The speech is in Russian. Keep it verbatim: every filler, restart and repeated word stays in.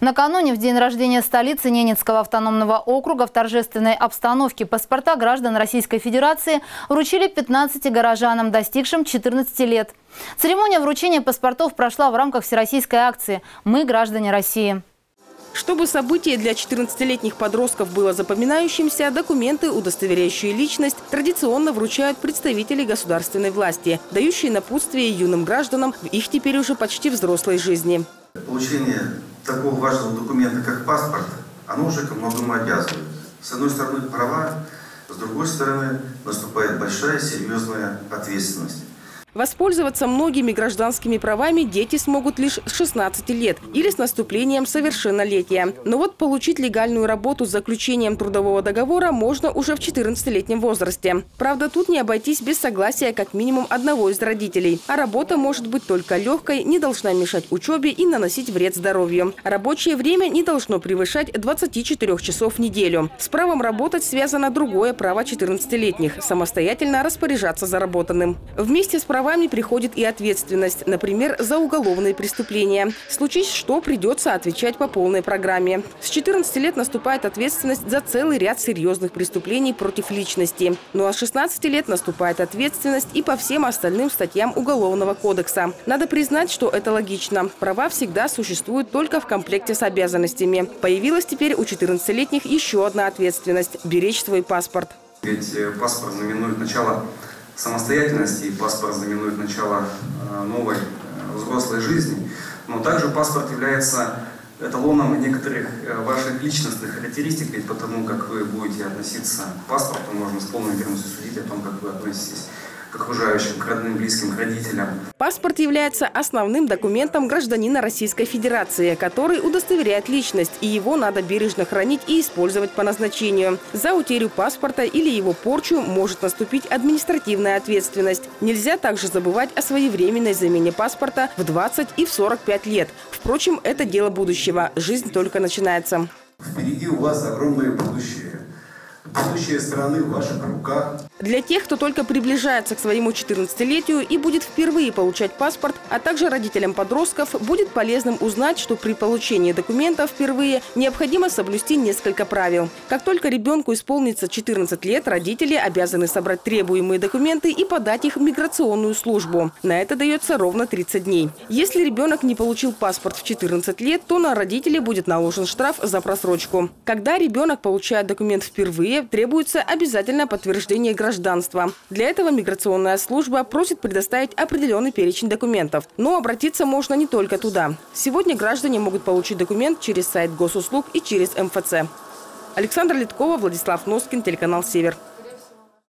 Накануне, в день рождения столицы Ненецкого автономного округа, в торжественной обстановке паспорта граждан Российской Федерации вручили пятнадцати горожанам, достигшим четырнадцати лет. Церемония вручения паспортов прошла в рамках всероссийской акции «Мы – граждане России». Чтобы событие для четырнадцатилетних подростков было запоминающимся, документы, удостоверяющие личность, традиционно вручают представители государственной власти, дающие напутствие юным гражданам в их теперь уже почти взрослой жизни. Получение такого важного документа, как паспорт, оно уже ко многому обязывает. С одной стороны права, с другой стороны наступает большая серьезная ответственность. Воспользоваться многими гражданскими правами дети смогут лишь с шестнадцати лет или с наступлением совершеннолетия. Но вот получить легальную работу с заключением трудового договора можно уже в четырнадцатилетнем возрасте. Правда, тут не обойтись без согласия как минимум одного из родителей. А работа может быть только легкой, не должна мешать учебе и наносить вред здоровью. Рабочее время не должно превышать двадцати четырёх часов в неделю. С правом работать связано другое право четырнадцатилетних – самостоятельно распоряжаться заработанным. Вместе с правом Правами приходит и ответственность, например, за уголовные преступления. Случись что, придется отвечать по полной программе. С четырнадцати лет наступает ответственность за целый ряд серьезных преступлений против личности. Ну а с шестнадцати лет наступает ответственность и по всем остальным статьям Уголовного кодекса. Надо признать, что это логично. Права всегда существуют только в комплекте с обязанностями. Появилась теперь у четырнадцатилетних еще одна ответственность – беречь свой паспорт. Ведь паспорт знаменует начало самостоятельности, и паспорт знаменует начало новой взрослой жизни. Но также паспорт является эталоном некоторых ваших личностных характеристик, ведь потому как вы будете относиться к паспорту, можно с полной уверенностью судить о том, как вы относитесь к окружающим, к родным, близким, к родителям. Паспорт является основным документом гражданина Российской Федерации, который удостоверяет личность, и его надо бережно хранить и использовать по назначению. За утерю паспорта или его порчу может наступить административная ответственность. Нельзя также забывать о своевременной замене паспорта в двадцать и в сорок пять лет. Впрочем, это дело будущего. Жизнь только начинается. Впереди у вас огромное будущее. Будущее страны в ваших руках. Для тех, кто только приближается к своему четырнадцатилетию и будет впервые получать паспорт, а также родителям подростков, будет полезным узнать, что при получении документа впервые необходимо соблюсти несколько правил. Как только ребенку исполнится четырнадцать лет, родители обязаны собрать требуемые документы и подать их в миграционную службу. На это дается ровно тридцать дней. Если ребенок не получил паспорт в четырнадцать лет, то на родителей будет наложен штраф за просрочку. Когда ребенок получает документ впервые, требуется обязательное подтверждение гражданства. Для этого миграционная служба просит предоставить определенный перечень документов. Но обратиться можно не только туда. Сегодня граждане могут получить документ через сайт госуслуг и через эм эф цэ. Александра Литкова, Владислав Носкин, телеканал «Север».